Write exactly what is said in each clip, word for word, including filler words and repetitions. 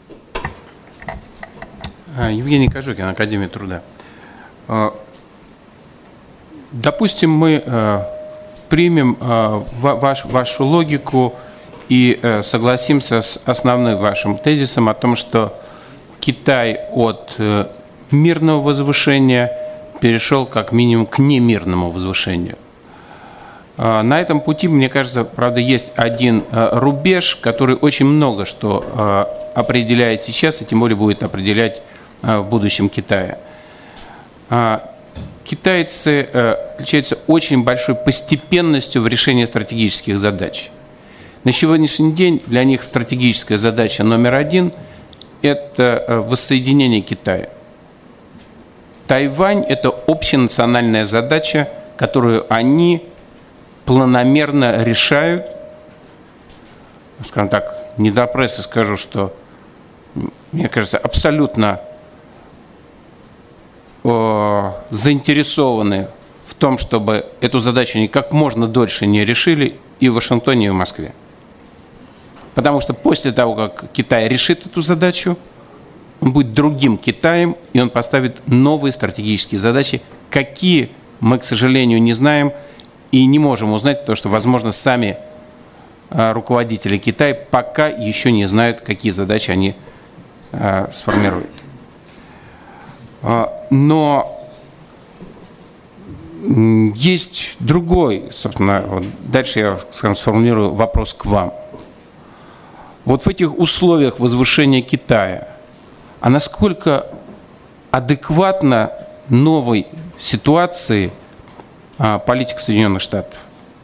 Евгений Кожухин, Академия труда. Допустим, мы примем ваш, вашу логику и согласимся с основным вашим тезисом о том, что Китай от мирного возвышения перешел как минимум к немирному возвышению. На этом пути, мне кажется, правда, есть один рубеж, который очень много что определяет сейчас, и тем более будет определять в будущем Китая. Китайцы отличаются очень большой постепенностью в решении стратегических задач. На сегодняшний день для них стратегическая задача номер один – это воссоединение Китая. Тайвань – это общенациональная задача, которую они планомерно решают. Скажем так, не до прессы скажу, что, мне кажется, абсолютно э, заинтересованы в том, чтобы эту задачу они как можно дольше не решили и в Вашингтоне, и в Москве. Потому что после того, как Китай решит эту задачу, он будет другим Китаем, и он поставит новые стратегические задачи, какие мы, к сожалению, не знаем и не можем узнать, потому что, возможно, сами руководители Китая пока еще не знают, какие задачи они сформируют. Но есть другой, собственно, вот дальше я, скажем, сформулирую вопрос к вам. Вот в этих условиях возвышения Китая, а насколько адекватна новой ситуации а, политика Соединенных Штатов?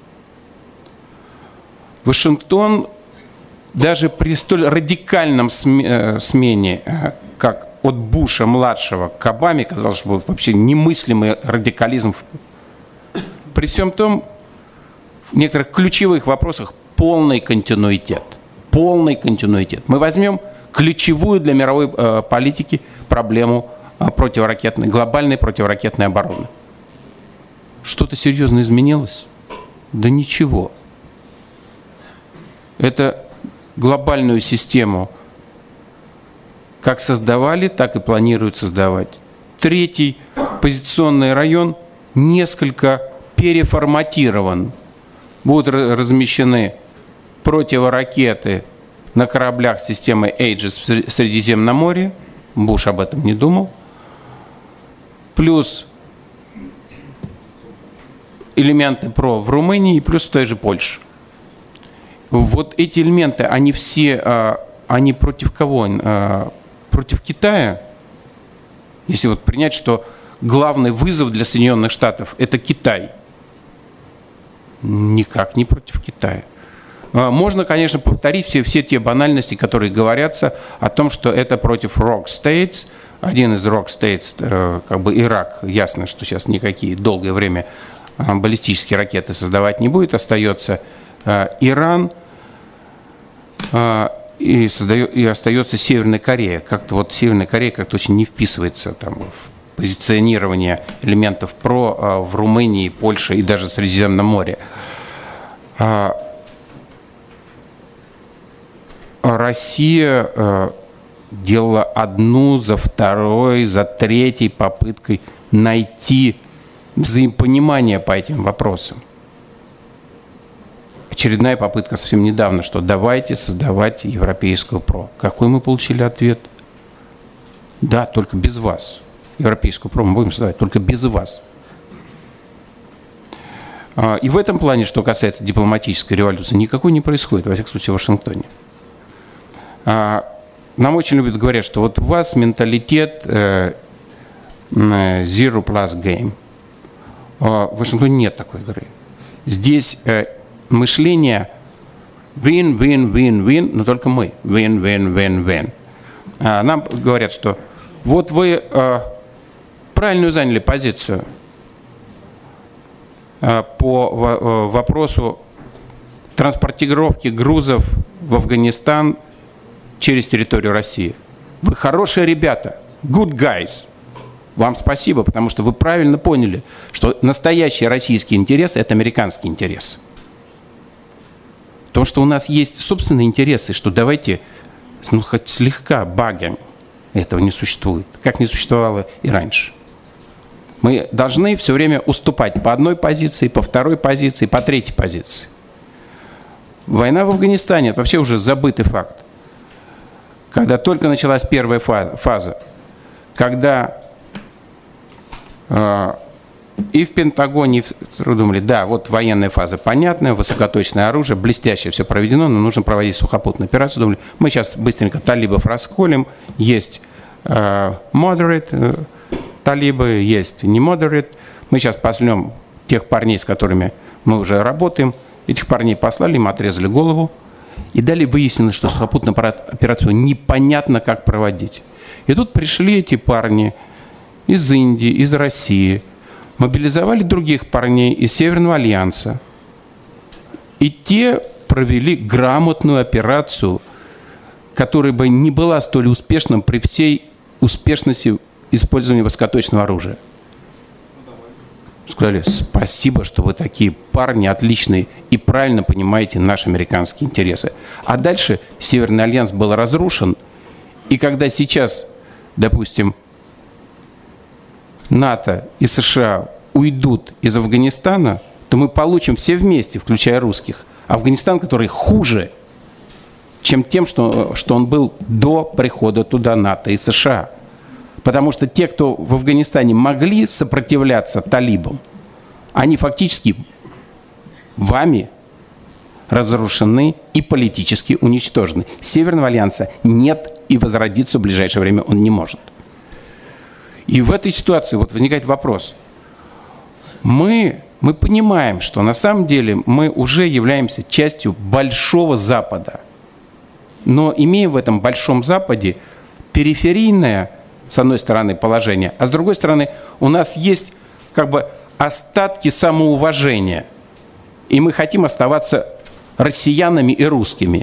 Вашингтон даже при столь радикальном смене, как от Буша-младшего к Обаме, казалось, что будет вообще немыслимый радикализм, при всем том, в некоторых ключевых вопросах полный континуитет. Полный континуитет. Мы возьмем ключевую для мировой э, политики проблему э, противоракетной, глобальной противоракетной обороны. Что-то серьезно изменилось? Да ничего. Это глобальную систему как создавали, так и планируют создавать. Третий позиционный район несколько переформатирован. Будут размещены противоракеты на кораблях системы Aegis в Средиземном море. Буш об этом не думал. Плюс элементы ПРО в Румынии и плюс в той же Польше. Вот эти элементы, они все, они против кого? Против Китая? Если вот принять, что главный вызов для Соединенных Штатов – это Китай. Никак не против Китая. Можно, конечно, повторить все, все те банальности, которые говорятся о том, что это против Rogue States. Один из Rogue States, как бы Ирак, ясно, что сейчас никакие долгое время баллистические ракеты создавать не будет. Остается Иран и, создает, и остается Северная Корея. Как-то вот Северная Корея как-то очень не вписывается там, в позиционирование элементов ПРО в Румынии, Польше и даже в Средиземном море. Россия э, делала одну за второй, за третьей попыткой найти взаимопонимание по этим вопросам. Очередная попытка совсем недавно, что давайте создавать европейскую ПРО. Какой мы получили ответ? Да, только без вас. Европейскую ПРО мы будем создавать, только без вас. И в этом плане, что касается дипломатической революции, никакой не происходит, во всяком случае, в Вашингтоне. Нам очень любят говорить, что вот у вас менталитет zero plus game. В Вашингтоне нет такой игры. Здесь мышление win-win-win-win, но только мы. Win-win-win-win. Нам говорят, что вот вы правильную заняли позицию по вопросу транспортировки грузов в Афганистан через территорию России. Вы хорошие ребята, good guys. Вам спасибо, потому что вы правильно поняли, что настоящий российский интерес – это американский интерес. То, что у нас есть собственные интересы, что давайте ну, хоть слегка баги этого не существует, как не существовало и раньше. Мы должны все время уступать по одной позиции, по второй позиции, по третьей позиции. Война в Афганистане – это вообще уже забытый факт. Когда только началась первая фаза, когда э, и в Пентагоне, и в, думали, да, вот военная фаза понятная, высокоточное оружие, блестяще все проведено, но нужно проводить сухопутную операцию. Думали, мы сейчас быстренько талибов расколем, есть э, moderate э, талибы, есть не moderate. Мы сейчас послем тех парней, с которыми мы уже работаем, этих парней послали, им отрезали голову. И далее выяснилось, что сухопутную операцию непонятно, как проводить. И тут пришли эти парни из Индии, из России, мобилизовали других парней из Северного альянса. И те провели грамотную операцию, которая бы не была столь успешной при всей успешности использования высокоточного оружия. Сказали, спасибо, что вы такие парни отличные и правильно понимаете наши американские интересы. А дальше Северный альянс был разрушен. И когда сейчас, допустим, НАТО и США уйдут из Афганистана, то мы получим все вместе, включая русских, Афганистан, который хуже, чем тем, что, что он был до прихода туда НАТО и США. Потому что те, кто в Афганистане могли сопротивляться талибам, они фактически вами разрушены и политически уничтожены. Северного альянса нет и возродиться в ближайшее время он не может. И в этой ситуации вот возникает вопрос. Мы, мы понимаем, что на самом деле мы уже являемся частью Большого Запада. Но имеем в этом Большом Западе периферийное, с одной стороны, положение, а с другой стороны, у нас есть как бы остатки самоуважения. И мы хотим оставаться россиянами и русскими.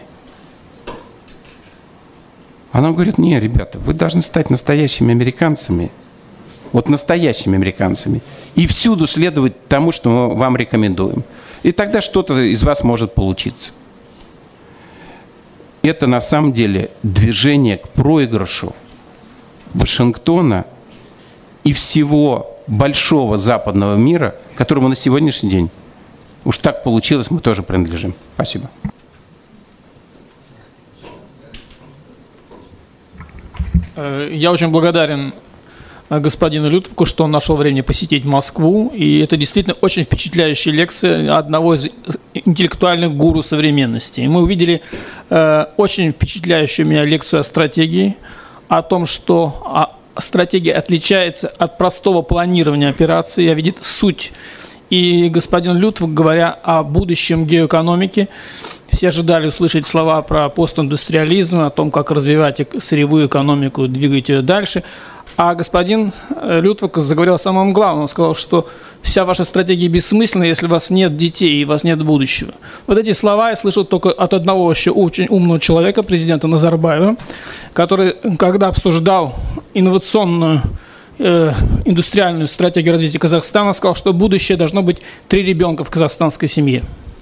А нам говорят, не, ребята, вы должны стать настоящими американцами. Вот настоящими американцами. И всюду следовать тому, что мы вам рекомендуем. И тогда что-то из вас может получиться. Это на самом деле движение к проигрышу Вашингтона и всего большого западного мира, которому на сегодняшний день, уж так получилось, мы тоже принадлежим. Спасибо. Я очень благодарен господину Лютовку, что он нашел время посетить Москву. И это действительно очень впечатляющая лекция одного из интеллектуальных гуру современности. И мы увидели э, очень впечатляющую меня лекцию о стратегии, о том, что стратегия отличается от простого планирования операции, а видит суть. И господин Лютовк, говоря о будущем геоэкономики, все ожидали услышать слова про постиндустриализм, о том, как развивать сырьевую экономику, двигать ее дальше. А господин Лютовк заговорил о самом главном. Он сказал, что вся ваша стратегия бессмысленна, если у вас нет детей и у вас нет будущего. Вот эти слова я слышал только от одного еще очень умного человека, президента Назарбаева, который, когда обсуждал инновационную э, индустриальную стратегию развития Казахстана, сказал, что будущее должно быть три ребенка в казахстанской семье.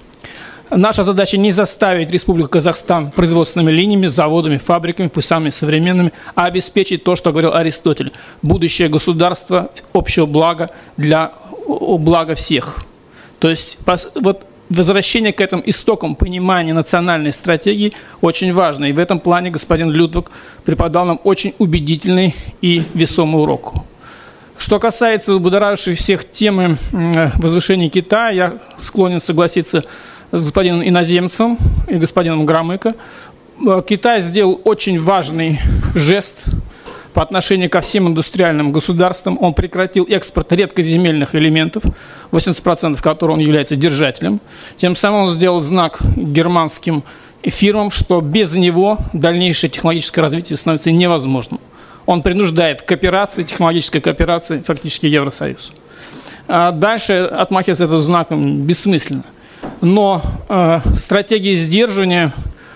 Наша задача не заставить Республику Казахстан производственными линиями, заводами, фабриками, пусть самыми современными, а обеспечить то, что говорил Аристотель. Будущее государства, общего блага для блага всех. То есть вот возвращение к этим истокам понимания национальной стратегии очень важно. И в этом плане господин Лютовк преподал нам очень убедительный и весомый урок. Что касается будоражившей всех темы возвышения Китая, я склонен согласиться с господином иноземцем и господином Громыко. Китай сделал очень важный жест по отношению ко всем индустриальным государствам. Он прекратил экспорт редкоземельных элементов, восемьдесят процентов которых он является держателем. Тем самым он сделал знак германским фирмам, что без него дальнейшее технологическое развитие становится невозможным. Он принуждает к кооперации, технологической кооперации, фактически Евросоюз. А дальше отмахиваться этим знаком бессмысленно. Но э, стратегия сдерживания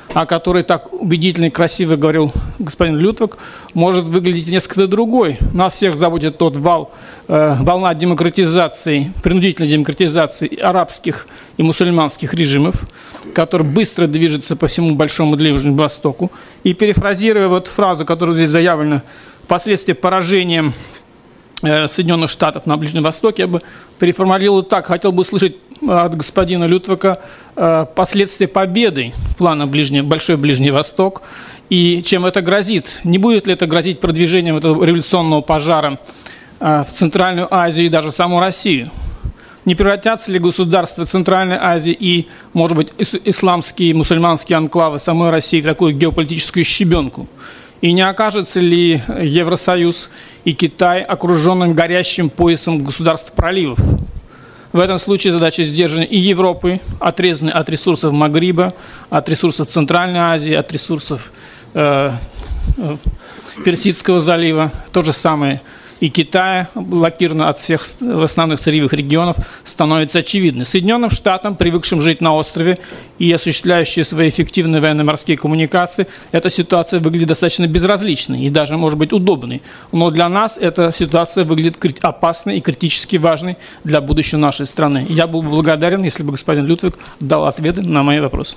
о которой так убедительно и красиво говорил господин Лютвик, может выглядеть несколько другой. Нас всех заботит тот вал, э, волна демократизации, принудительной демократизации арабских и мусульманских режимов, который быстро движется по всему Большому Ближнему Востоку. И перефразируя вот фразу, которая здесь заявлена, последствия поражения Соединенных Штатов на Ближнем Востоке, я бы переформулировал так. Хотел бы услышать от господина Лютвика последствия победы плана Ближний, Большой Ближний Восток и чем это грозит. Не будет ли это грозить продвижением этого революционного пожара в Центральную Азию и даже саму Россию? Не превратятся ли государства Центральной Азии и, может быть, исламские, мусульманские анклавы самой России в такую геополитическую щебенку? И не окажется ли Евросоюз и Китай окруженным горящим поясом государств проливов? В этом случае задача сдержана и Европы, отрезанной от ресурсов Магриба, от ресурсов Центральной Азии, от ресурсов э, э, Персидского залива. То же самое и Китая, блокировано от всех основных сырьевых регионов, становится очевидно. Соединенным Штатам, привыкшим жить на острове и осуществляющие свои эффективные военно-морские коммуникации, эта ситуация выглядит достаточно безразличной и даже, может быть, удобной. Но для нас эта ситуация выглядит опасной и критически важной для будущего нашей страны. Я был бы благодарен, если бы господин Лютвик дал ответы на мои вопросы.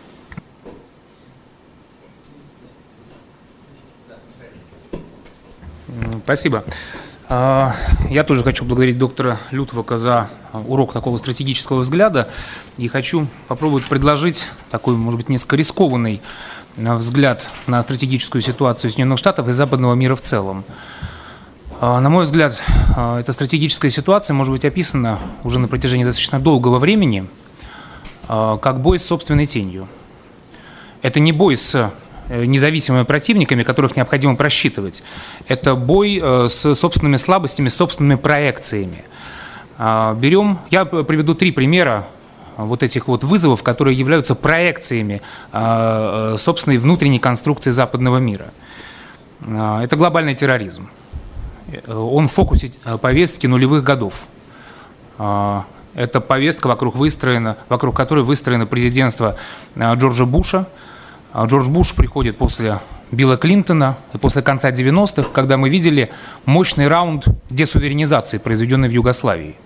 Спасибо. Я тоже хочу благодарить доктора Лютвика за урок такого стратегического взгляда и хочу попробовать предложить такой, может быть, несколько рискованный взгляд на стратегическую ситуацию Соединенных Штатов и западного мира в целом. На мой взгляд, эта стратегическая ситуация может быть описана уже на протяжении достаточно долгого времени как бой с собственной тенью. Это не бой с независимыми противниками, которых необходимо просчитывать. Это бой с собственными слабостями, с собственными проекциями. Берем, я приведу три примера вот этих вот вызовов, которые являются проекциями собственной внутренней конструкции западного мира. Это глобальный терроризм. Он в фокусе повестки нулевых годов. Это повестка, вокруг, выстроена, вокруг которой выстроено президентство Джорджа Буша. Джордж Буш приходит после Билла Клинтона и после конца девяностых, когда мы видели мощный раунд десуверенизации, произведенный в Югославии.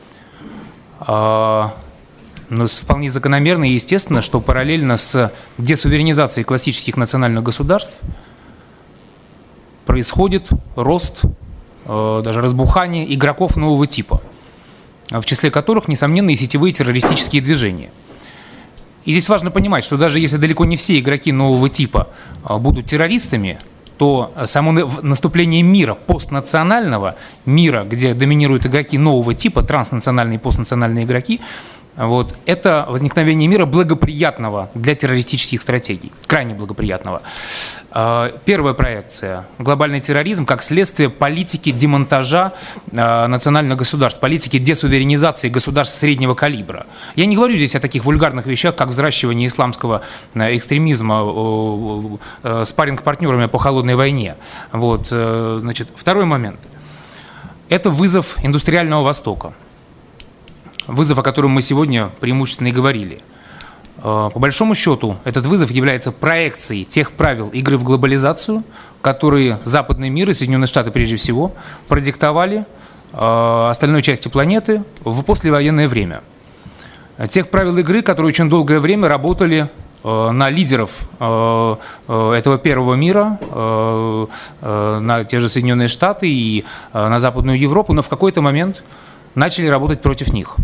Но вполне закономерно и естественно, что параллельно с десуверенизацией классических национальных государств происходит рост, даже разбухание игроков нового типа, в числе которых, несомненно, и сетевые террористические движения. И здесь важно понимать, что даже если далеко не все игроки нового типа будут террористами, то само наступление мира, постнационального мира, где доминируют игроки нового типа, транснациональные и постнациональные игроки, вот, это возникновение мира благоприятного для террористических стратегий, крайне благоприятного. Первая проекция – глобальный терроризм как следствие политики демонтажа национальных государств, политики десуверенизации государств среднего калибра. Я не говорю здесь о таких вульгарных вещах, как взращивание исламского экстремизма спарринг-партнерами по холодной войне. Вот, значит, второй момент – это вызов индустриального Востока. Вызов, о котором мы сегодня преимущественно и говорили. По большому счету, этот вызов является проекцией тех правил игры в глобализацию, которые западный мир и Соединенные Штаты прежде всего продиктовали остальной части планеты в послевоенное время. Тех правил игры, которые очень долгое время работали на лидеров этого первого мира, на те же Соединенные Штаты и на Западную Европу, но в какой-то момент начали работать против них.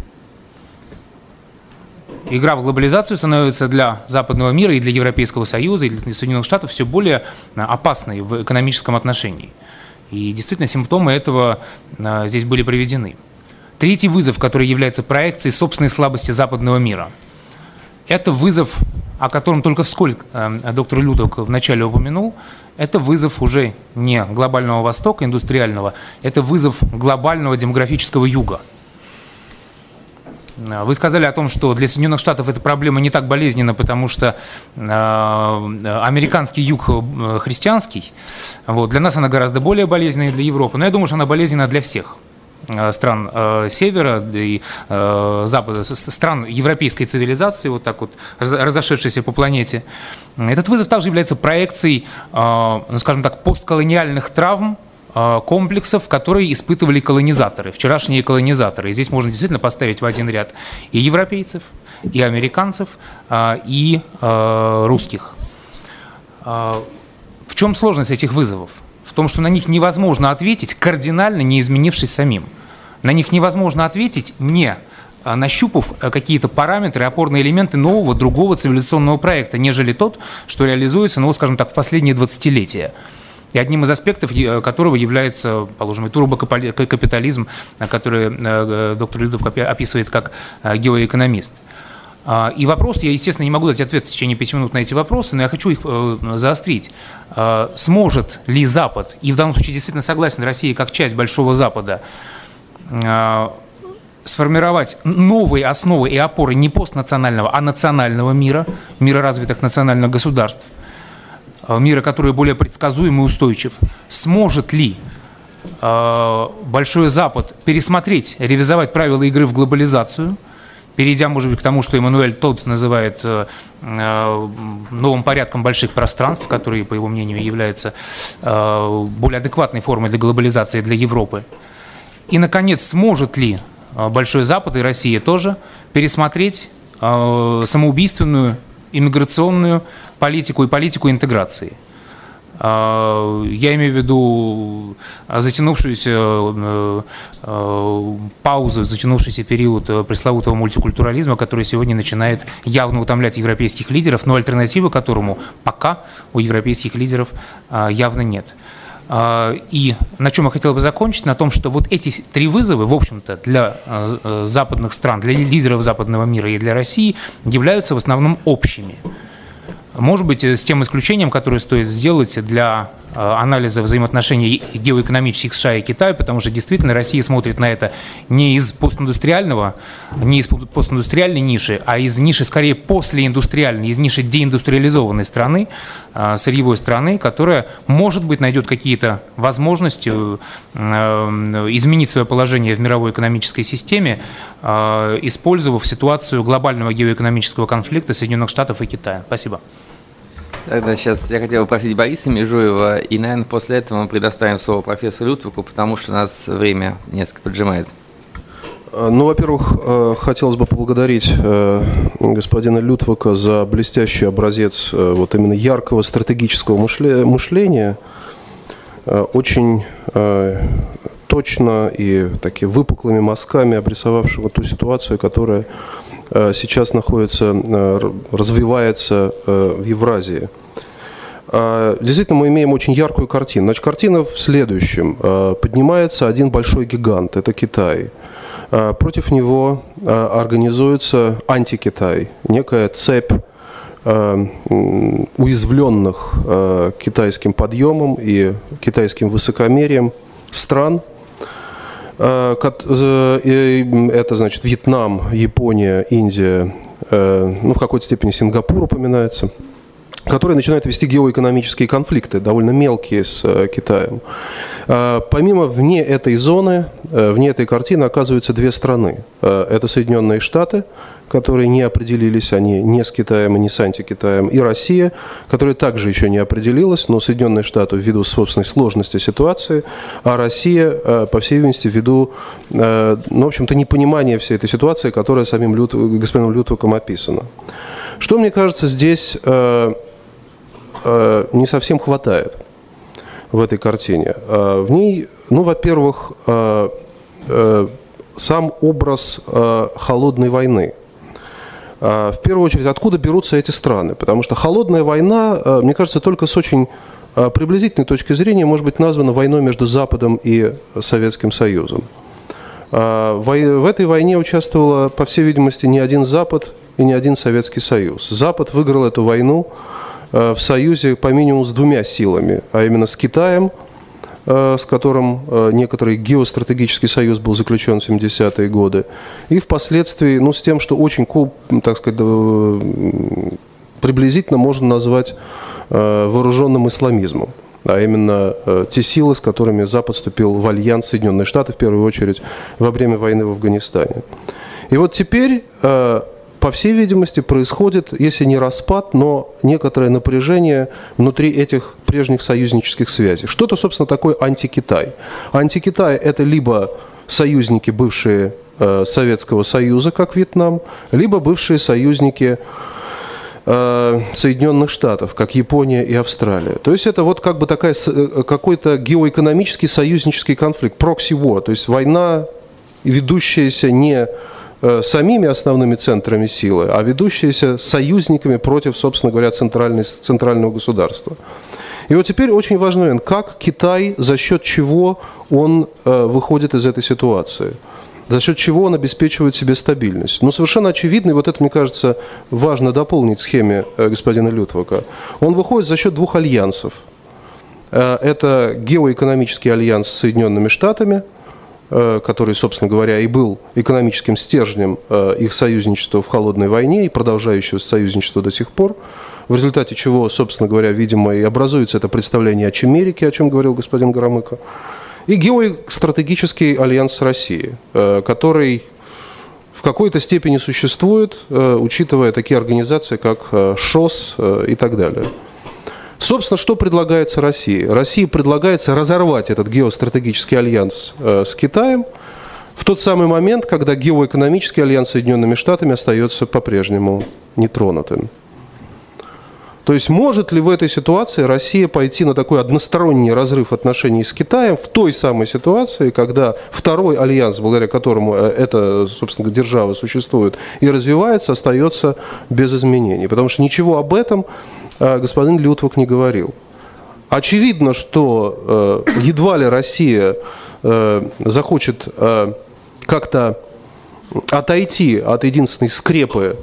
Игра в глобализацию становится для западного мира и для Европейского Союза, и для Соединенных Штатов все более опасной в экономическом отношении. И действительно симптомы этого здесь были приведены. Третий вызов, который является проекцией собственной слабости западного мира, это вызов, о котором только вскользь доктор Лютвик вначале упомянул, это вызов уже не глобального Востока, индустриального, это вызов глобального демографического юга. Вы сказали о том, что для Соединенных Штатов эта проблема не так болезненна, потому что э, американский юг христианский. Вот, для нас она гораздо более болезненна, для Европы. Но я думаю, что она болезненна для всех. стран Севера и Запада, стран европейской цивилизации, вот так вот разошедшейся по планете. Этот вызов также является проекцией, скажем так, постколониальных травм, комплексов, которые испытывали колонизаторы, вчерашние колонизаторы. И здесь можно действительно поставить в один ряд и европейцев, и американцев, и русских. В чем сложность этих вызовов? В том, что на них невозможно ответить, кардинально не изменившись самим. На них невозможно ответить, не нащупав какие-то параметры, опорные элементы нового, другого цивилизационного проекта, нежели тот, что реализуется, ну, скажем так, в последние двадцатилетия. И одним из аспектов которого является, положим, и турбокапитализм, который доктор Людвиг описывает как геоэкономист. И вопрос, я, естественно, не могу дать ответ в течение пяти минут на эти вопросы, но я хочу их заострить. Сможет ли Запад, и в данном случае действительно согласен, Россия как часть Большого Запада, сформировать новые основы и опоры не постнационального, а национального мира, мира развитых национальных государств, мира, который более предсказуем и устойчив? Сможет ли э, Большой Запад пересмотреть, ревизовать правила игры в глобализацию, перейдя, может быть, к тому, что Эммануэль Тодд называет э, э, новым порядком больших пространств, который, по его мнению, является э, более адекватной формой для глобализации для Европы? И, наконец, сможет ли Большой Запад и Россия тоже пересмотреть э, самоубийственную иммиграционную политику и политику интеграции? Я имею в виду затянувшуюся паузу, затянувшийся период пресловутого мультикультурализма, который сегодня начинает явно утомлять европейских лидеров, но альтернативы которому пока у европейских лидеров явно нет. И на чем я хотел бы закончить, на том, что вот эти три вызова, в общем-то, для западных стран, для лидеров западного мира и для России являются в основном общими. Может быть, с тем исключением, которое стоит сделать для анализа взаимоотношений геоэкономических США и Китая, потому что действительно Россия смотрит на это не из постиндустриального, не из постиндустриальной ниши, а из ниши скорее послеиндустриальной, из ниши деиндустриализованной страны, сырьевой страны, которая, может быть, найдет какие-то возможности изменить свое положение в мировой экономической системе, использовав ситуацию глобального геоэкономического конфликта Соединенных Штатов и Китая. Спасибо. Тогда сейчас я хотел попросить Бориса Межуева, и, наверное, после этого мы предоставим слово профессору Лютвигу, потому что у нас время несколько поджимает. Ну, во-первых, хотелось бы поблагодарить господина Лютвига за блестящий образец вот именно яркого стратегического мышления, очень точно и такими выпуклыми мазками обрисовавшего ту ситуацию, которая сейчас находится, развивается в Евразии. Действительно, мы имеем очень яркую картину. Значит, картина в следующем. Поднимается один большой гигант, это Китай. Против него организуется антикитай, некая цепь уязвленных китайским подъемом и китайским высокомерием стран. Это, значит, Вьетнам, Япония, Индия, ну, в какой-то степени Сингапур упоминается, которые начинают вести геоэкономические конфликты, довольно мелкие с Китаем. Помимо вне этой зоны, вне этой картины оказываются две страны. Это Соединенные Штаты, которые не определились, они не с Китаем и не с антикитаем, и Россия, которая также еще не определилась, но Соединенные Штаты ввиду собственной сложности ситуации, а Россия, по всей видимости, ввиду, ну, в общем-то, непонимания всей этой ситуации, которая самим Лют... господином Лютвигом описана. Что, мне кажется, здесь не совсем хватает в этой картине. В ней, ну, во-первых, сам образ холодной войны. В первую очередь, откуда берутся эти страны? Потому что холодная война, мне кажется, только с очень приблизительной точки зрения может быть названа войной между Западом и Советским Союзом. В этой войне участвовало, по всей видимости, не один Запад и не один Советский Союз. Запад выиграл эту войну в союзе по минимуму с двумя силами, а именно с Китаем, с которым некоторый геостратегический союз был заключен в семидесятые годы, и впоследствии, ну, с тем, что очень, так сказать, приблизительно можно назвать вооруженным исламизмом. а именно э, те силы, с которыми Запад вступил в альянс Соединенные Штаты, в первую очередь, во время войны в Афганистане. И вот теперь, э, по всей видимости, происходит, если не распад, но некоторое напряжение внутри этих прежних союзнических связей. Что-то, собственно, такое антикитай. Антикитай – это либо союзники, бывшие э, Советского Союза, как Вьетнам, либо бывшие союзники Соединенных Штатов, как Япония и Австралия. То есть это вот как бы такая, какой-то геоэкономический союзнический конфликт, прокси-war, то есть война, ведущаяся не самими основными центрами силы, а ведущаяся союзниками против, собственно говоря, центрального государства. И вот теперь очень важный момент, как Китай, за счет чего он выходит из этой ситуации. За счет чего он обеспечивает себе стабильность. Ну, совершенно очевидно, и вот это, мне кажется, важно дополнить в схеме господина Лютвака. Он выходит за счет двух альянсов. Это геоэкономический альянс с Соединенными Штатами, который, собственно говоря, и был экономическим стержнем их союзничества в холодной войне и продолжающегося союзничества до сих пор, в результате чего, собственно говоря, видимо, и образуется это представление о Чемерике, о чем говорил господин Громыко. И геостратегический альянс с Россией, который в какой-то степени существует, учитывая такие организации, как ШОС и так далее. Собственно, что предлагается России? России предлагается разорвать этот геостратегический альянс с Китаем в тот самый момент, когда геоэкономический альянс с Соединенными Штатами остается по-прежнему нетронутым. То есть может ли в этой ситуации Россия пойти на такой односторонний разрыв отношений с Китаем в той самой ситуации, когда второй альянс, благодаря которому эта, собственно, держава существует и развивается, остается без изменений? Потому что ничего об этом господин Лютвак не говорил. Очевидно, что едва ли Россия захочет как-то отойти от единственной скрепы,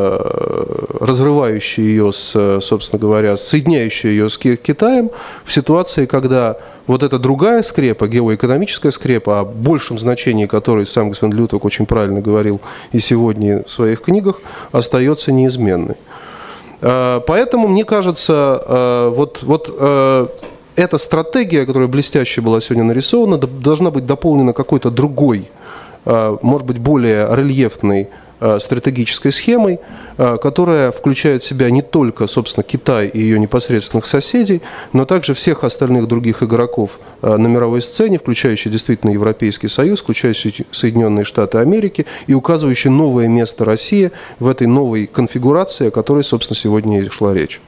разрывающей ее, с, собственно говоря, соединяющей ее с Китаем, в ситуации, когда вот эта другая скрепа, геоэкономическая скрепа, о большем значении которой сам господин Лютвак очень правильно говорил и сегодня в своих книгах, остается неизменной. Поэтому, мне кажется, вот, вот эта стратегия, которая блестяще была сегодня нарисована, должна быть дополнена какой-то другой, может быть, более рельефной стратегической схемой, которая включает в себя не только, собственно, Китай и ее непосредственных соседей, но также всех остальных других игроков на мировой сцене, включающие действительно Европейский Союз, включающие Соединенные Штаты Америки и указывающие новое место России в этой новой конфигурации, о которой, собственно, сегодня и шла речь.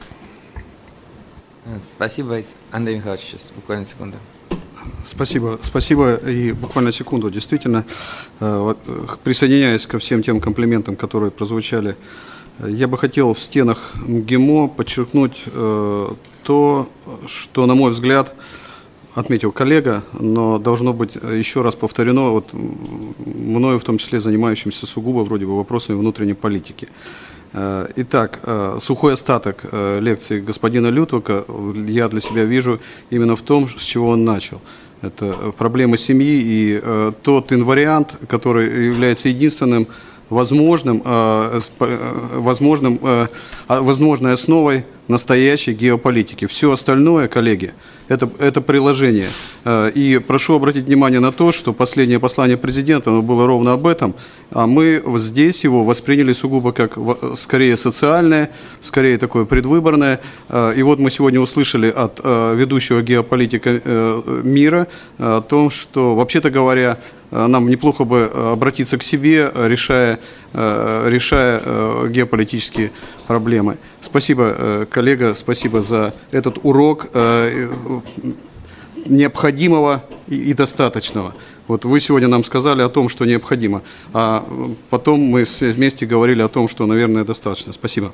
Спасибо, Андрей Михайлович, сейчас буквально секунду. Спасибо, спасибо. И буквально секунду. Действительно, присоединяясь ко всем тем комплиментам, которые прозвучали, я бы хотел в стенах МГИМО подчеркнуть то, что, на мой взгляд, отметил коллега, но должно быть еще раз повторено, вот, мною в том числе занимающимся сугубо вроде бы вопросами внутренней политики. Итак, сухой остаток лекции господина Лютвака я для себя вижу именно в том, с чего он начал. Это проблемы семьи и тот инвариант, который является единственным возможным, возможным, возможной основой настоящей геополитики. Все остальное, коллеги, это, это приложение. И прошу обратить внимание на то, что последнее послание президента оно было ровно об этом, а мы здесь его восприняли сугубо как скорее социальное, скорее такое предвыборное. И вот мы сегодня услышали от ведущего геополитика мира о том, что, вообще-то говоря, нам неплохо бы обратиться к себе, решая, решая геополитические проблемы. Спасибо, коллега, спасибо за этот урок необходимого и достаточного. Вот вы сегодня нам сказали о том, что необходимо, а потом мы вместе говорили о том, что, наверное, достаточно. Спасибо.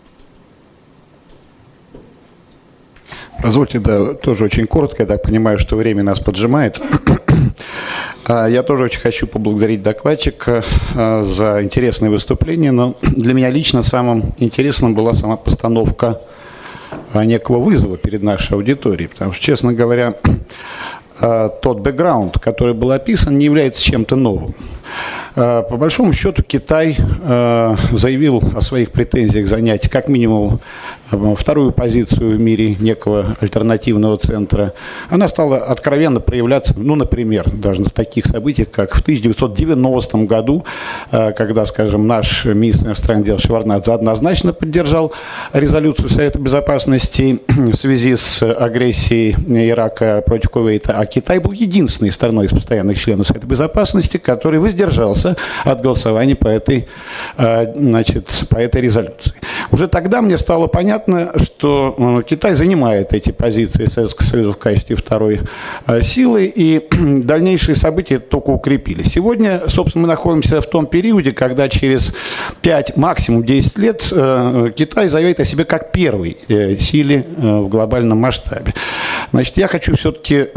Позвольте, да, тоже очень коротко, я так понимаю, что время нас поджимает. Я тоже очень хочу поблагодарить докладчика за интересное выступление, но для меня лично самым интересным была сама постановка некого вызова перед нашей аудиторией, потому что, честно говоря, тот бэкграунд, который был описан, не является чем-то новым. По большому счету Китай заявил о своих претензиях занять как минимум вторую позицию в мире некого альтернативного центра. Она стала откровенно проявляться, ну, например, даже в таких событиях, как в тысяча девятьсот девяностом году, когда, скажем, наш министр иностранных дел Шеварднадзе однозначно поддержал резолюцию Совета Безопасности в связи с агрессией Ирака против Кувейта, а Китай был единственной страной из постоянных членов Совета Безопасности, который воздержался от голосования по этой, значит, по этой резолюции. Уже тогда мне стало понятно, что Китай занимает эти позиции Советского Союза в качестве второй силы, и дальнейшие события только укрепили. Сегодня, собственно, мы находимся в том периоде, когда через пять, максимум десять лет Китай заявит о себе как первой силе в глобальном масштабе. Значит, я хочу все-таки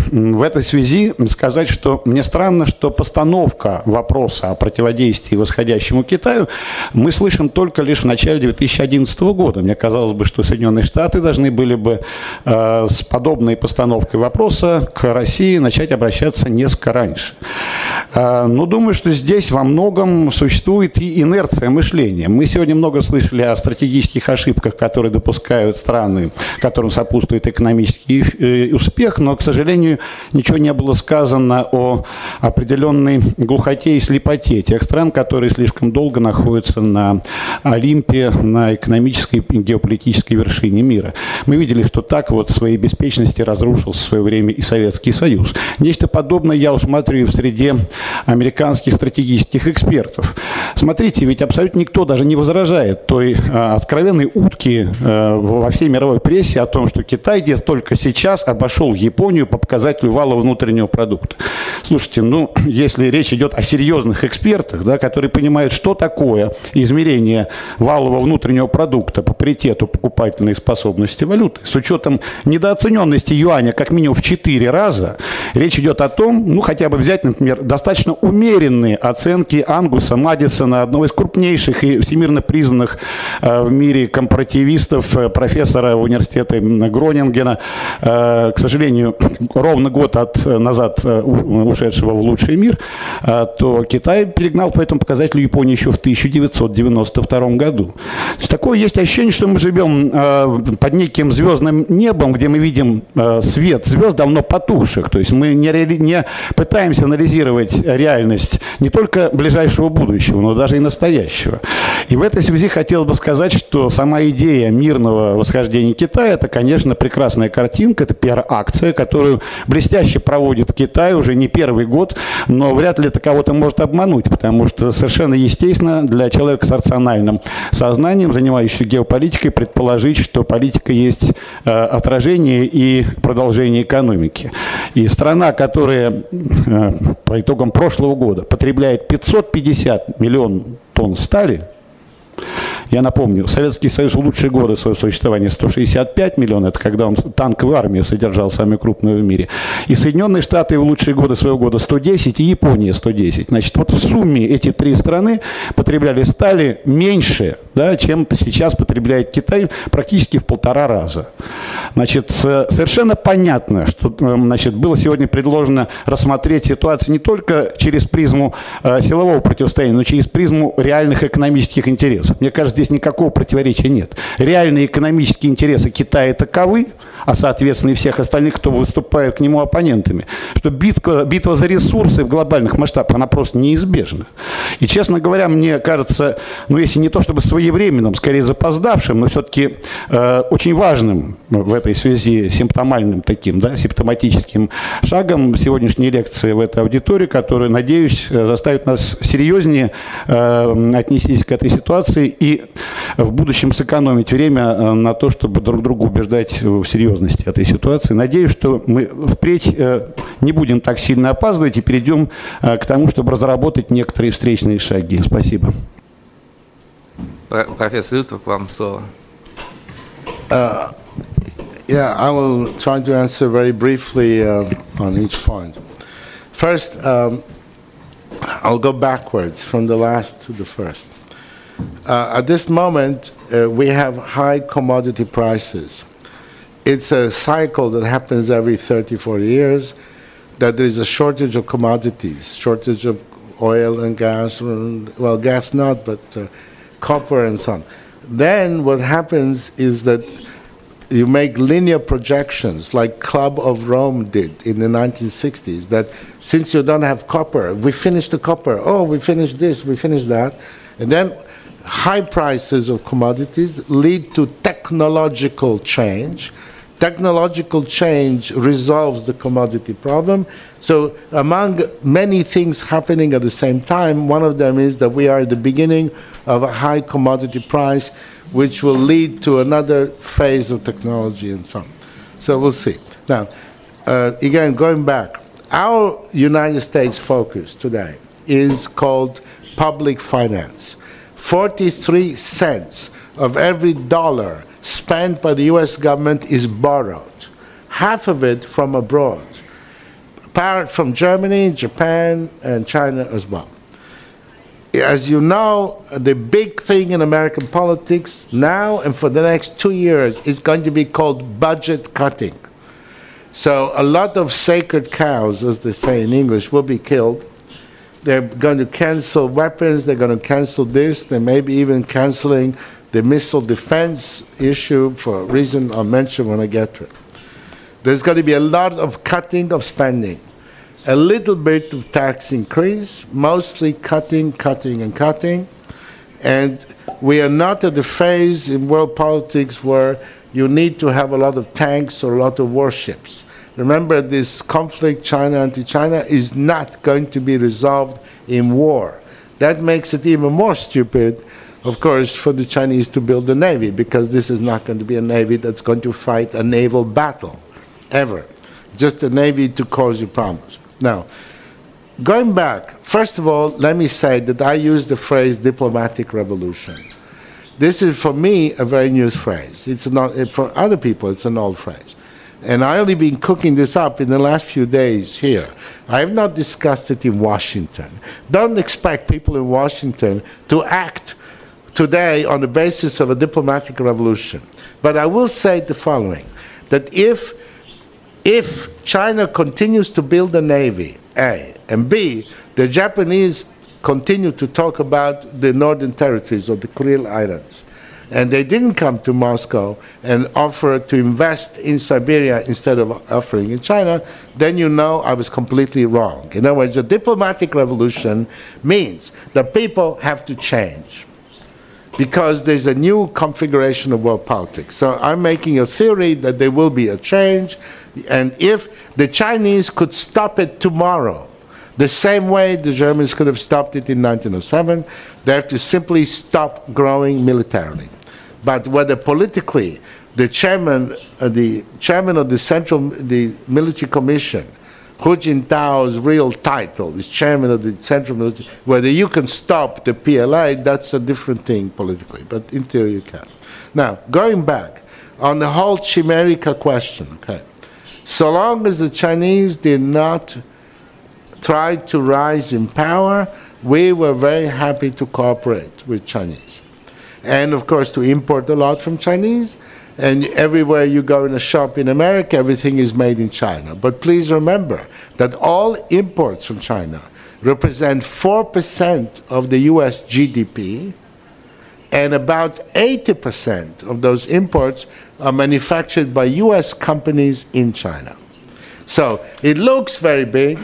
в этой связи сказать, что мне странно, что постановка вопроса о противодействии восходящему Китаю мы слышим только лишь в начале две тысячи одиннадцатого года. Мне казалось бы, что Соединенные Штаты должны были бы э, с подобной постановкой вопроса к России начать обращаться несколько раньше. Э, но думаю, что здесь во многом существует и инерция мышления. Мы сегодня много слышали о стратегических ошибках, которые допускают страны, которым сопутствует экономический э, успех, но, к сожалению, ничего не было сказано о определенной глухоте и слепоте тех стран, которые слишком долго находятся на Олимпе, на экономической и геополитической вершине мира. Мы видели, что так вот в своей беспечности разрушился в свое время и Советский Союз. Нечто подобное я усматриваю в среде американских стратегических экспертов. Смотрите, ведь абсолютно никто даже не возражает той а, откровенной утки а, во всей мировой прессе о том, что Китай где только сейчас обошел Японию по показателю валового внутреннего продукта. Слушайте, ну, если речь идет о серьезных экспертах, да, которые понимают, что такое измерение валового внутреннего продукта по паритету покупательной способности валюты, с учетом недооцененности юаня как минимум в четыре раза, речь идет о том, ну, хотя бы взять, например, достаточно умеренные оценки Ангуса Мадисона, одного из крупнейших и всемирно признанных э, в мире компаративистов, э, профессора университета Гронингена, э, к сожалению, ровно год от, назад э, ушедшего в лучший мир, э, то Китай перегнал по этому показателю Японию еще в тысяча девятьсот девяносто втором году. То есть такое есть ощущение, что мы живем э, под неким звездным небом, где мы видим э, свет звезд давно потухших. То есть мы не, реали... не пытаемся анализировать реальность не только ближайшего будущего, но даже и настоящего. И в этой связи хотелось бы сказать, что сама идея мирного восхождения Китая – это, конечно, прекрасная картинка, это пиар-акция, которую блестяще проводит Китай уже не первый год, но вряд ли это кого-то может обмануть, потому что совершенно естественно для человека с рациональным сознанием, занимающегося геополитикой, предположить, что политика есть э, отражение и продолжение экономики. И страна, которая э, по итогам прошлого года потребляет пятьсот пятьдесят миллионов тонн стали, я напомню, Советский Союз в лучшие годы своего существования сто шестьдесят пять миллионов, это когда он танковую армию содержал, самую крупную в мире. И Соединенные Штаты в лучшие годы своего года сто десять, и Япония сто десять. Значит, вот в сумме эти три страны потребляли стали меньше, да, чем сейчас потребляет Китай, практически в полтора раза. Значит, совершенно понятно, что, значит, было сегодня предложено рассмотреть ситуацию не только через призму э, силового противостояния, но через призму реальных экономических интересов. Мне кажется, здесь никакого противоречия нет. Реальные экономические интересы Китая таковы, а соответственно и всех остальных, кто выступает к нему оппонентами, что битва, битва за ресурсы в глобальных масштабах, она просто неизбежна. И, честно говоря, мне кажется, ну если не то чтобы своевременным, скорее запоздавшим, но все-таки э, очень важным в этой связи симптомальным таким, да, симптоматическим шагом сегодняшней лекции в этой аудитории, которая, надеюсь, заставит нас серьезнее э, отнестись к этой ситуации и в будущем сэкономить время на то, чтобы друг друга убеждать в серьезности этой ситуации. Надеюсь, что мы впредь не будем так сильно опаздывать и перейдем к тому, чтобы разработать некоторые встречные шаги. Спасибо. Профессор Лютвик, вам слово. Uh, yeah, I will try to answer very briefly uh, on each point. First, um, I'll go backwards from the last to the first. Uh, at this moment, uh, we have high commodity prices. It's a cycle that happens every thirty, forty years, that there is a shortage of commodities, shortage of oil and gas, and, well, gas not, but uh, copper and so on. Then what happens is that you make linear projections like Club of Rome did in the nineteen sixties, that since you don't have copper, we finished the copper, oh, we finished this, we finished that, and then high prices of commodities lead to technological change. Technological change resolves the commodity problem. So among many things happening at the same time, one of them is that we are at the beginning of a high commodity price, which will lead to another phase of technology and so on. So we'll see. Now, uh, again, going back, our United States focus today is called public finance. forty-three cents of every dollar spent by the U S government is borrowed, half of it from abroad, part from Germany, Japan, and China as well. As you know, the big thing in American politics now and for the next two years is going to be called budget cutting. So a lot of sacred cows, as they say in English, will be killed. They're going to cancel weapons, they're going to cancel this, they may be even canceling the missile defense issue for a reason I'll mention when I get to it. There's going to be a lot of cutting of spending, a little bit of tax increase, mostly cutting, cutting, and cutting. And we are not at the phase in world politics where you need to have a lot of tanks or a lot of warships. Remember, this conflict, China anti-China, is not going to be resolved in war. That makes it even more stupid, of course, for the Chinese to build a navy, because this is not going to be a navy that's going to fight a naval battle, ever. Just a navy to cause you problems. Now, going back, first of all, let me say that I use the phrase diplomatic revolution. This is, for me, a very new phrase. It's not, for other people, it's an old phrase. And I only been cooking this up in the last few days here. I have not discussed it in Washington. Don't expect people in Washington to act today on the basis of a diplomatic revolution. But I will say the following, that if, if China continues to build a navy, A, and B, the Japanese continue to talk about the northern territories of the Kuril Islands, and they didn't come to Moscow and offer to invest in Siberia instead of offering in China, then you know I was completely wrong. In other words, a diplomatic revolution means that people have to change because there's a new configuration of world politics. So I'm making a theory that there will be a change, and if the Chinese could stop it tomorrow, the same way the Germans could have stopped it in nineteen oh seven, they have to simply stop growing militarily. But whether politically, the chairman, uh, the chairman of the Central, the Military Commission, Hu Jintao's real title is chairman of the Central Military, whether you can stop the P L A, that's a different thing politically, but in theory you can. Now, going back, on the whole Chimerica question, okay, so long as the Chinese did not try to rise in power, we were very happy to cooperate with Chinese. And of course to import a lot from Chinese, and everywhere you go in a shop in America, everything is made in China. But please remember that all imports from China represent four percent of the U S G D P, and about eighty percent of those imports are manufactured by U S companies in China. So it looks very big,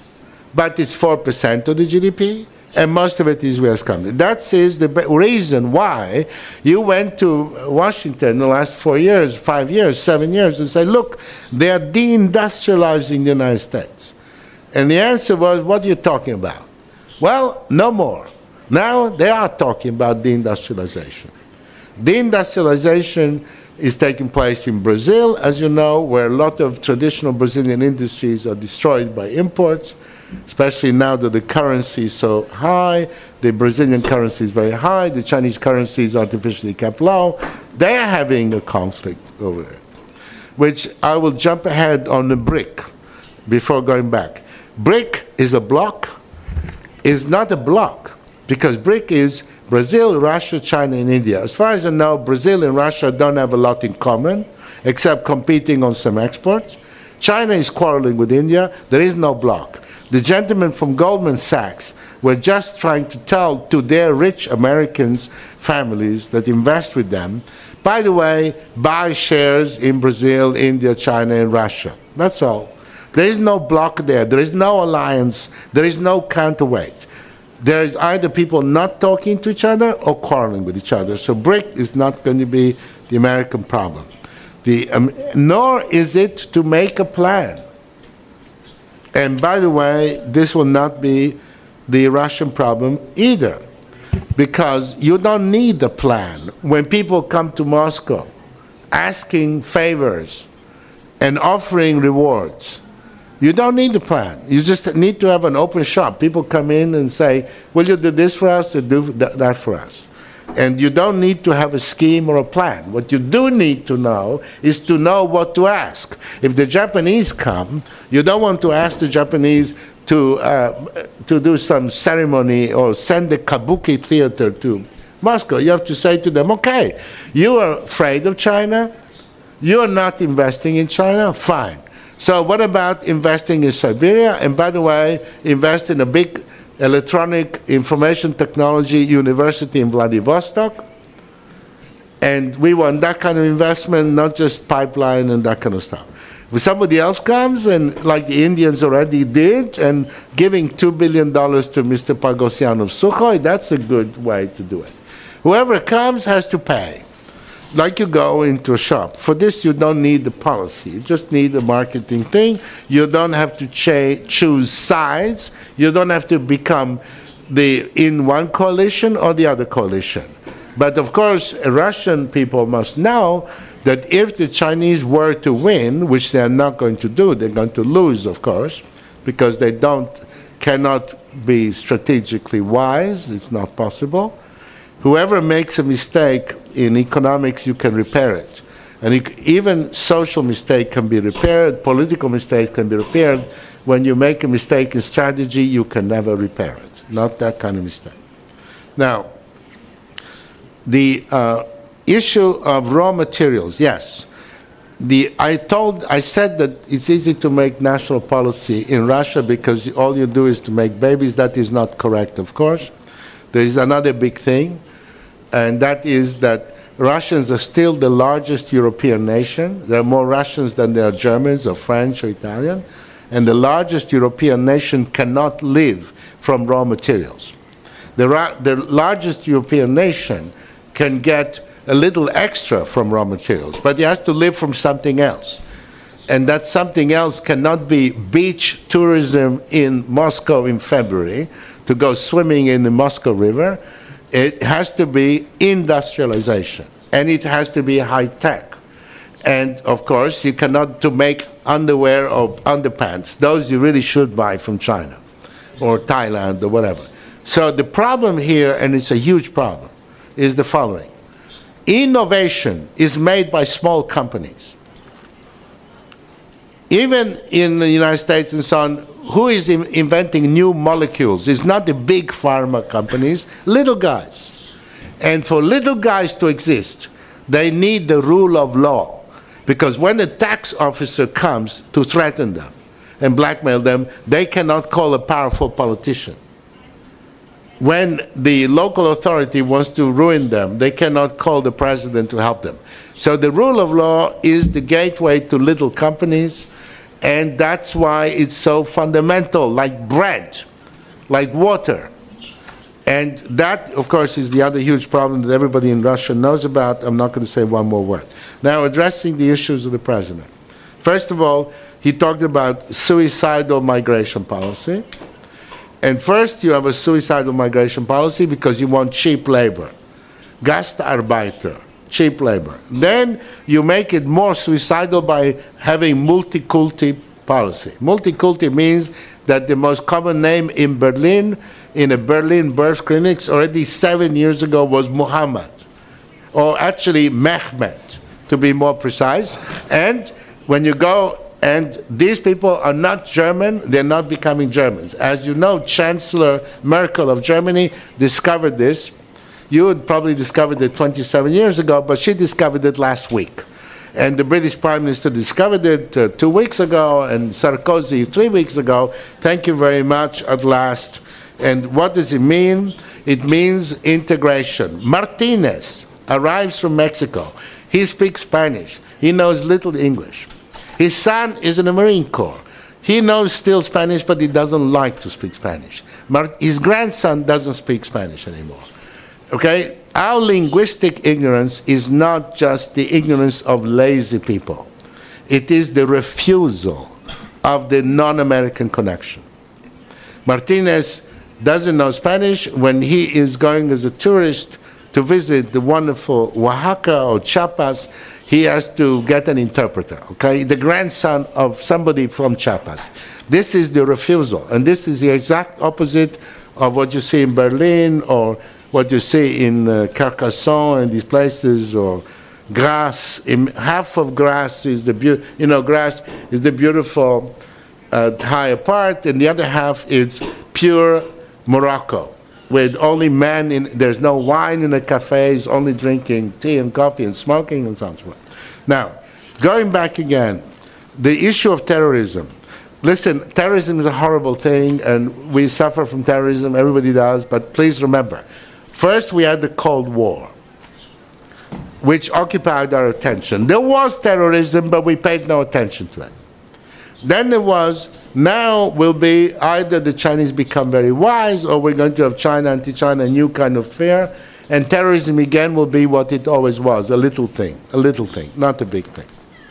but it's four percent of the G D P, and most of it is U S companies. That is the reason why you went to Washington in the last four years, five years, seven years, and said, look, they are deindustrializing the United States. And the answer was, what are you talking about? Well, no more. Now they are talking about deindustrialization. Deindustrialization is taking place in Brazil, as you know, where a lot of traditional Brazilian industries are destroyed by imports, especially now that the currency is so high. The Brazilian currency is very high, the Chinese currency is artificially kept low. They are having a conflict over it, which I will jump ahead on the BRIC before going back. BRIC is a bloc, is not a bloc, because BRIC is Brazil, Russia, China, and India. As far as I know, Brazil and Russia don't have a lot in common, except competing on some exports. China is quarreling with India. There is no bloc. The gentleman from Goldman Sachs We're just trying to tell to their rich Americans, families that invest with them, by the way, buy shares in Brazil, India, China, and Russia. That's all. There is no block there. There is no alliance. There is no counterweight. There is either people not talking to each other or quarreling with each other. So BRIC is not going to be the American problem. The, um, nor is it to make a plan. And by the way, this will not be the Russian problem either, because you don't need a plan. When people come to Moscow asking favors and offering rewards, you don't need a plan. You just need to have an open shop. People come in and say, will you do this for us or do that for us? And you don't need to have a scheme or a plan. What you do need to know is to know what to ask. If the Japanese come, you don't want to ask the Japanese to, uh, to do some ceremony or send the kabuki theater to Moscow. You have to say to them, okay, you are afraid of China, you are not investing in China, fine. So what about investing in Siberia? And by the way, invest in a big electronic information technology university in Vladivostok. And we want that kind of investment, not just pipeline and that kind of stuff. If somebody else comes, and like the Indians already did, and giving two billion dollars to Mister Pagosian of Sukhoi, that's a good way to do it. Whoever comes has to pay. Like you go into a shop. For this, you don't need the policy. You just need the marketing thing. You don't have to cha choose sides. You don't have to become the in one coalition or the other coalition. But of course, Russian people must know that if the Chinese were to win, which they are not going to do, they're going to lose, of course, because they don't, cannot be strategically wise. It's not possible. Whoever makes a mistake in economics, you can repair it. And it, even social mistake can be repaired, political mistakes can be repaired. When you make a mistake in strategy, you can never repair it. Not that kind of mistake. Now, the uh, issue of raw materials, yes. The, I told, I said that it's easy to make national policy in Russia because all you do is to make babies. That is not correct, of course. There is another big thing, and that is that Russians are still the largest European nation. There are more Russians than there are Germans or French or Italian. And the largest European nation cannot live from raw materials. The, ra the largest European nation can get a little extra from raw materials, but it has to live from something else. And that something else cannot be beach tourism in Moscow in February, to go swimming in the Moscow River. It has to be industrialization, and it has to be high tech. And of course, you cannot to make underwear or underpants. Those you really should buy from China or Thailand or whatever. So the problem here, and it's a huge problem, is the following. Innovation is made by small companies. Even in the United States and so on, who is in inventing new molecules? It's not the big pharma companies, little guys. And for little guys to exist, they need the rule of law. Because when a tax officer comes to threaten them and blackmail them, they cannot call a powerful politician. When the local authority wants to ruin them, they cannot call the president to help them. So the rule of law is the gateway to little companies. And that's why it's so fundamental, like bread, like water. And that, of course, is the other huge problem that everybody in Russia knows about. I'm not going to say one more word. Now, addressing the issues of the president. First of all, he talked about suicidal migration policy. And first, you have a suicidal migration policy because you want cheap labor. Gastarbeiter. Cheap labor. Then you make it more suicidal by having multiculti policy. Multiculti means that the most common name in Berlin, in a Berlin birth clinics already seven years ago was Muhammad, or actually Mehmet, to be more precise. And when you go, and these people are not German, they're not becoming Germans. As you know, Chancellor Merkel of Germany discovered this. You had probably discovered it twenty-seven years ago, but she discovered it last week. And the British Prime Minister discovered it uh, two weeks ago, and Sarkozy three weeks ago. Thank you very much. At last, And what does it mean? It means integration. Martinez arrives from Mexico. He speaks Spanish. He knows little English. His son is in the Marine Corps. He knows still Spanish, but he doesn't like to speak Spanish. His grandson doesn't speak Spanish anymore. Okay? Our linguistic ignorance is not just the ignorance of lazy people. It is the refusal of the non-American connection. Martinez doesn't know Spanish. When he is going as a tourist to visit the wonderful Oaxaca or Chiapas, he has to get an interpreter, okay? The grandson of somebody from Chiapas. This is the refusal, and this is the exact opposite of what you see in Berlin or what you see in uh, Carcassonne and these places, or Grasse. In, half of Grasse is the, beau you know, Grasse is the beautiful uh, higher part, and the other half is pure Morocco, with only men in, there's no wine in the cafes, only drinking tea and coffee and smoking and so on. Now, going back again, the issue of terrorism. Listen, terrorism is a horrible thing, and we suffer from terrorism, everybody does, but please remember, first we had the Cold War, which occupied our attention. There was terrorism, but we paid no attention to it. Then there was, now will be either the Chinese become very wise, or we're going to have China, anti-China, a new kind of fear, and terrorism again will be what it always was, a little thing, a little thing, not a big thing.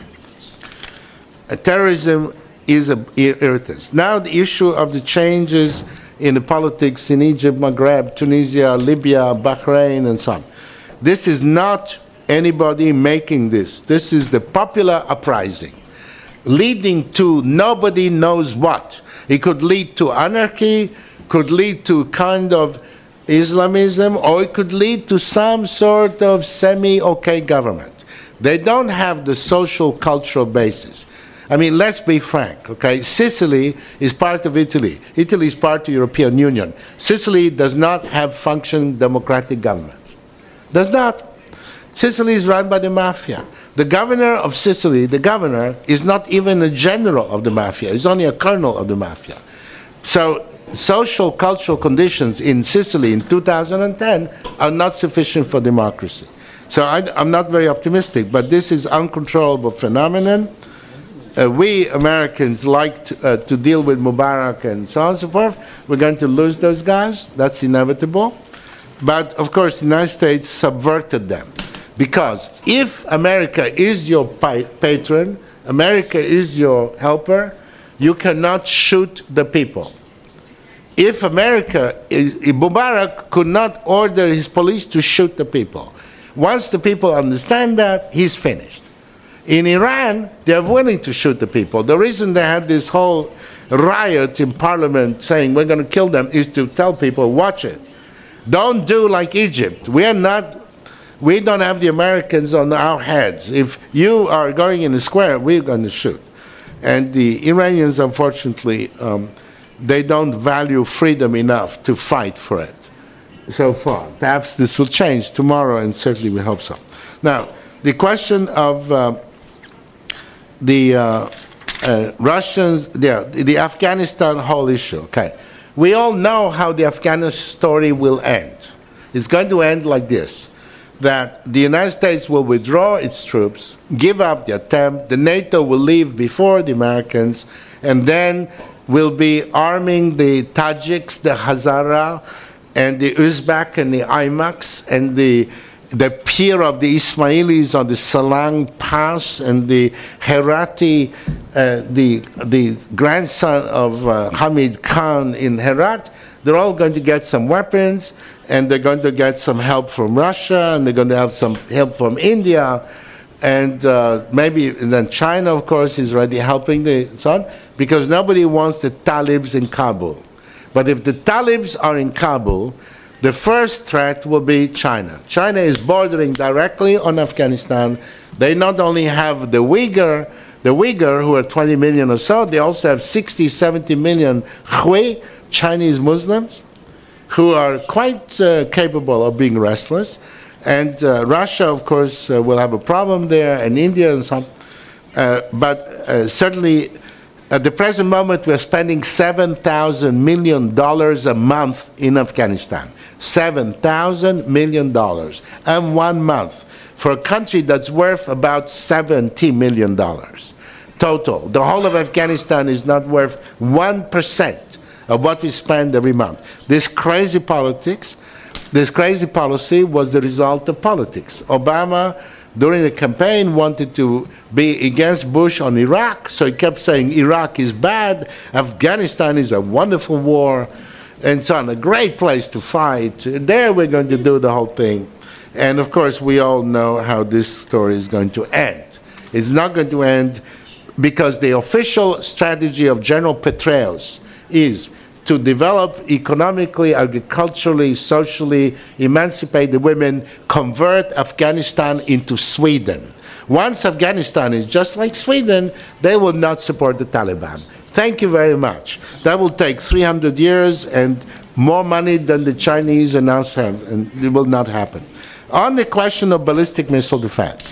Uh, terrorism is an irritant. Now the issue of the changes in the politics in Egypt, Maghreb, Tunisia, Libya, Bahrain, and so on. This is not anybody making this. This is the popular uprising, leading to nobody knows what. It could lead to anarchy, could lead to kind of Islamism, or it could lead to some sort of semi-okay government. They don't have the social cultural basis. I mean, let's be frank, okay? Sicily is part of Italy. Italy is part of the European Union. Sicily does not have functioning democratic government. Does not. Sicily is run by the mafia. The governor of Sicily, the governor, is not even a general of the mafia. He's only a colonel of the mafia. So social, cultural conditions in Sicily in two thousand ten are not sufficient for democracy. So I, I'm not very optimistic, but this is uncontrollable phenomenon. Uh, we Americans like to, uh, to deal with Mubarak and so on and so forth. We're going to lose those guys. That's inevitable. But, of course, the United States subverted them. Because if America is your patron, America is your helper, you cannot shoot the people. If America is, if Mubarak could not order his police to shoot the people. Once the people understand that, he's finished. In Iran, they're willing to shoot the people. The reason they had this whole riot in parliament saying we're going to kill them is to tell people, watch it. Don't do like Egypt. We are not, we don't have the Americans on our heads. If you are going in the square, we're going to shoot. And the Iranians, unfortunately, um, they don't value freedom enough to fight for it so far. Perhaps this will change tomorrow, and certainly we hope so. Now, the question of uh, the uh, uh, Russians, the, the Afghanistan whole issue, okay. We all know how the Afghanistan story will end. It's going to end like this, that the United States will withdraw its troops, give up the attempt, the NATO will leave before the Americans, and then will be arming the Tajiks, the Hazara, and the Uzbek and the Imaks, and the the peer of the Ismailis on the Salang Pass, and the Herati, uh, the, the grandson of uh, Hamid Khan in Herat. They're all going to get some weapons, and they're going to get some help from Russia, and they're going to have some help from India, and uh, maybe and then China, of course, is already helping the son, because nobody wants the Talibs in Kabul. But if the Talibs are in Kabul, the first threat will be China. China is bordering directly on Afghanistan. They not only have the Uyghur, the Uyghur, who are twenty million or so, they also have sixty, seventy million Hui, Chinese Muslims, who are quite uh, capable of being restless. And uh, Russia, of course, uh, will have a problem there, and India and some. Uh, but uh, certainly At the present moment, we're spending seven thousand million dollars a month in Afghanistan. seven thousand million dollars in one month for a country that's worth about seventy million dollars total. The whole of Afghanistan is not worth one percent of what we spend every month. This crazy politics, this crazy policy was the result of politics. Obama, during the campaign, wanted to be against Bush on Iraq, so he kept saying Iraq is bad, Afghanistan is a wonderful war, and so on, a great place to fight. There we're going to do the whole thing. And of course, we all know how this story is going to end. It's not going to end because the official strategy of General Petraeus is to develop economically, agriculturally, socially, emancipate the women, convert Afghanistan into Sweden. Once Afghanistan is just like Sweden, they will not support the Taliban. Thank you very much. That will take three hundred years and more money than the Chinese announced have, and it will not happen. On the question of ballistic missile defense,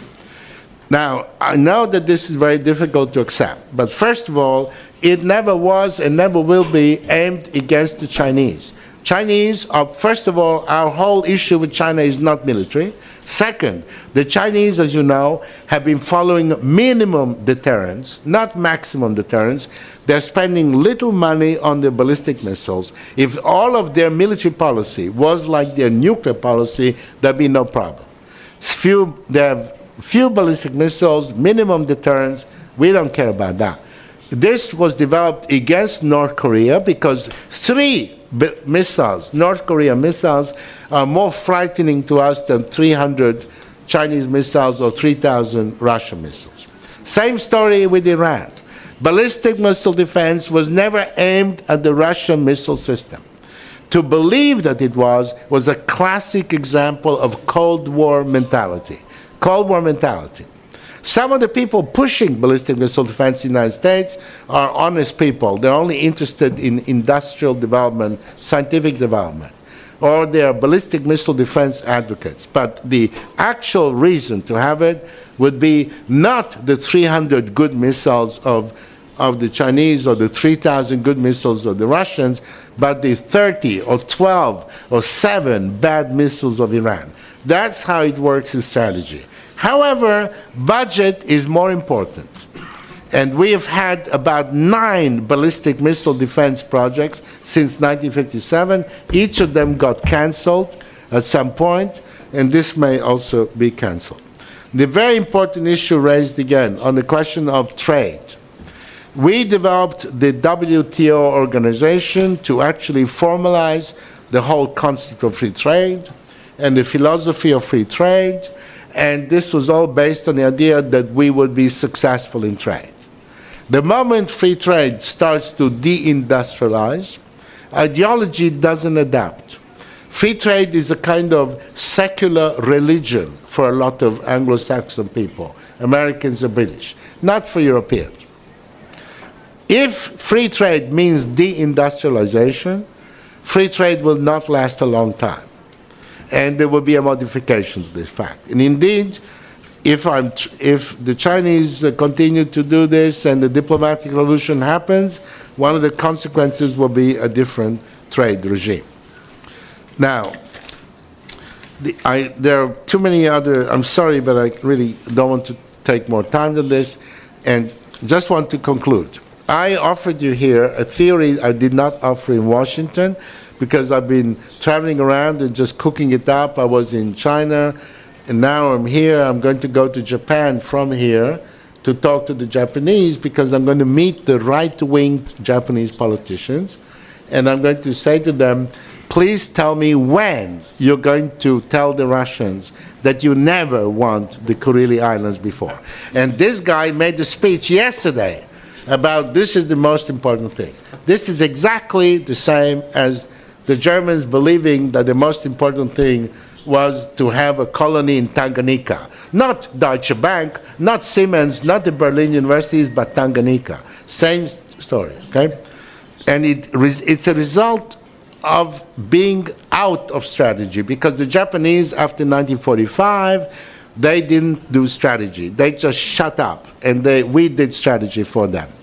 now, I know that this is very difficult to accept, but first of all, it never was and never will be aimed against the Chinese. Chinese are, first of all, our whole issue with China is not military. Second, the Chinese, as you know, have been following minimum deterrence, not maximum deterrence. They're spending little money on their ballistic missiles. If all of their military policy was like their nuclear policy, there'd be no problem. Few, they have few ballistic missiles, minimum deterrence. We don't care about that. This was developed against North Korea because three missiles, North Korean missiles, are more frightening to us than three hundred Chinese missiles or three thousand Russian missiles. Same story with Iran. Ballistic missile defense was never aimed at the Russian missile system. To believe that it was, was a classic example of Cold War mentality. Cold War mentality. Some of the people pushing ballistic missile defense in the United States are honest people. They're only interested in industrial development, scientific development, or they are ballistic missile defense advocates. But the actual reason to have it would be not the three hundred good missiles of, of the Chinese or the three thousand good missiles of the Russians, but the thirty or twelve or seven bad missiles of Iran. That's how it works in strategy. However, budget is more important. And we have had about nine ballistic missile defense projects since nineteen fifty-seven. Each of them got canceled at some point, and this may also be canceled. The very important issue raised again on the question of trade. We developed the W T O organization to actually formalize the whole concept of free trade and the philosophy of free trade. And this was all based on the idea that we would be successful in trade. The moment free trade starts to deindustrialize, ideology doesn't adapt. Free trade is a kind of secular religion for a lot of Anglo-Saxon people, Americans and British, not for Europeans. If free trade means deindustrialization, free trade will not last a long time. And there will be a modification to this fact. And indeed, if, I'm tr if the Chinese uh, continue to do this and the diplomatic revolution happens, one of the consequences will be a different trade regime. Now, the, I, there are too many other, I'm sorry, but I really don't want to take more time than this, and just want to conclude. I offered you here a theory I did not offer in Washington, because I've been traveling around and just cooking it up. I was in China, and now I'm here. I'm going to go to Japan from here to talk to the Japanese, because I'm going to meet the right-wing Japanese politicians, and I'm going to say to them, please tell me when you're going to tell the Russians that you never want the Kurili Islands before. And this guy made a speech yesterday about this is the most important thing. This is exactly the same as the Germans believing that the most important thing was to have a colony in Tanganyika. Not Deutsche Bank, not Siemens, not the Berlin universities, but Tanganyika. Same story, okay? And it, it's a result of being out of strategy, because the Japanese, after nineteen forty-five, they didn't do strategy. They just shut up, and they, we did strategy for them.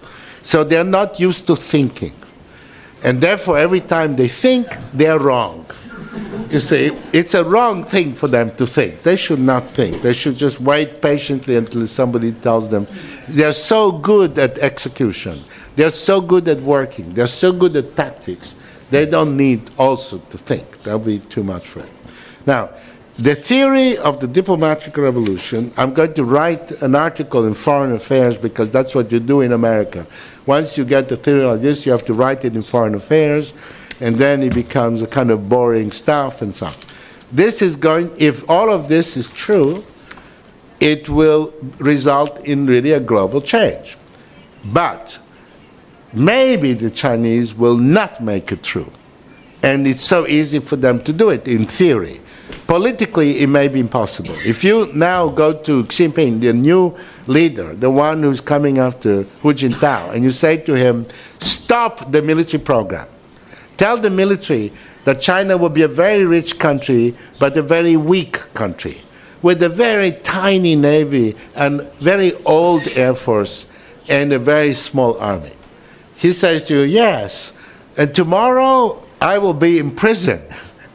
So they're not used to thinking. And therefore, every time they think, they're wrong. You see, it's a wrong thing for them to think. They should not think. They should just wait patiently until somebody tells them. They're so good at execution. They're so good at working. They're so good at tactics. They don't need also to think. That'll be too much for them. Now, the theory of the diplomatic revolution, I'm going to write an article in Foreign Affairs because that's what you do in America. Once you get the theory like this, you have to write it in Foreign Affairs, and then it becomes a kind of boring stuff and so on. This is going, if all of this is true, it will result in really a global change. But maybe the Chinese will not make it true. And it's so easy for them to do it, in theory. Politically, it may be impossible. If you now go to Xi Jinping, the new leader, the one who's coming after Hu Jintao, and you say to him, stop the military program. Tell the military that China will be a very rich country, but a very weak country, with a very tiny navy and very old air force and a very small army. He says to you, yes, and tomorrow I will be in prison.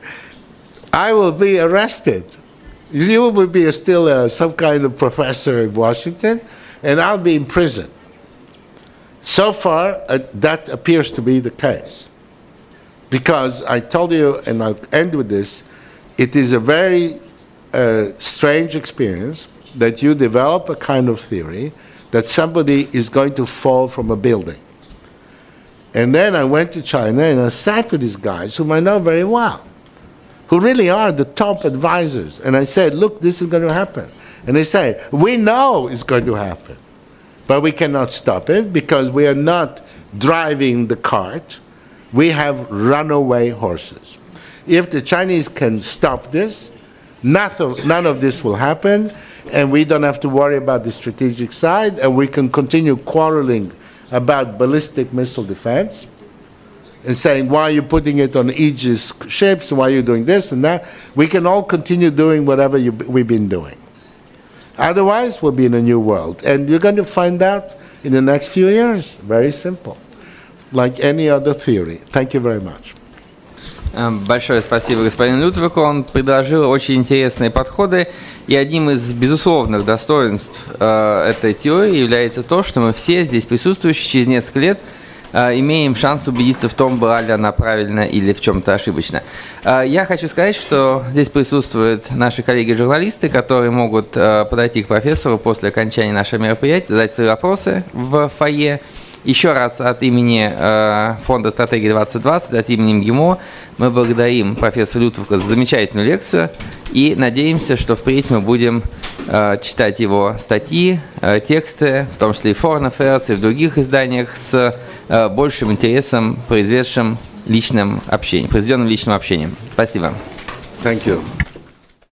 I will be arrested. You will be still uh, some kind of professor in Washington, and I'll be in prison. So far, uh, that appears to be the case. Because I told you, and I'll end with this, it is a very uh, strange experience that you develop a kind of theory that somebody is going to fall from a building. And then I went to China and I sat with these guys whom I know very well, who really are the top advisors. And I said, look, this is going to happen. And they say, we know it's going to happen, but we cannot stop it because we are not driving the cart. We have runaway horses. If the Chinese can stop this, none of, none of this will happen, and we don't have to worry about the strategic side, and we can continue quarreling about ballistic missile defense and saying, why are you putting it on Aegis ships, why are you doing this and that? We can all continue doing whatever you, we've been doing. Otherwise, we'll be in a new world. And you're going to find out in the next few years. Very simple. Like any other theory. Thank you very much. Большое спасибо господину Лютвику. Он предложил очень интересные подходы. И одним из безусловных достоинств э, этой теории является то, что мы все здесь присутствующие через несколько лет э, имеем шанс убедиться в том, была ли она правильно или в чем-то ошибочна. Э, я хочу сказать, что здесь присутствуют наши коллеги-журналисты, которые могут э, подойти к профессору после окончания нашего мероприятия, задать свои вопросы в фойе. Еще раз от имени э, Фонда стратегии двадцать двадцать, от имени МГИМО мы благодарим профессора Лютвика за замечательную лекцию и надеемся, что впредь мы будем э, читать его статьи, э, тексты, в том числе и в Foreign Affairs, и в других изданиях с э, большим интересом, произведшим личным общением, произведенным личным общением. Спасибо. Thank you.